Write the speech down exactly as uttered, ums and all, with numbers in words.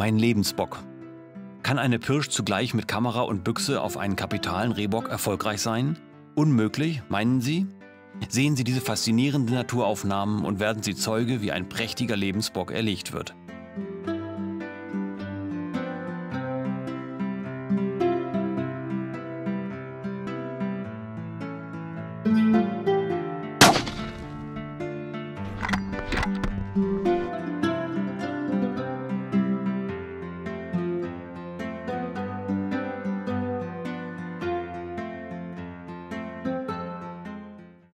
Mein Lebensbock. Kann eine Pirsch zugleich mit Kamera und Büchse auf einen kapitalen Rehbock erfolgreich sein? Unmöglich, meinen Sie? Sehen Sie diese faszinierenden Naturaufnahmen und werden Sie Zeuge, wie ein prächtiger Lebensbock erlegt wird.